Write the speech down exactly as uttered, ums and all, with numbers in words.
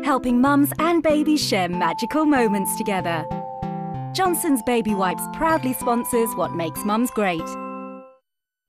helping mums and babies share magical moments together. Johnson's Baby Wipes proudly sponsors what makes mums great.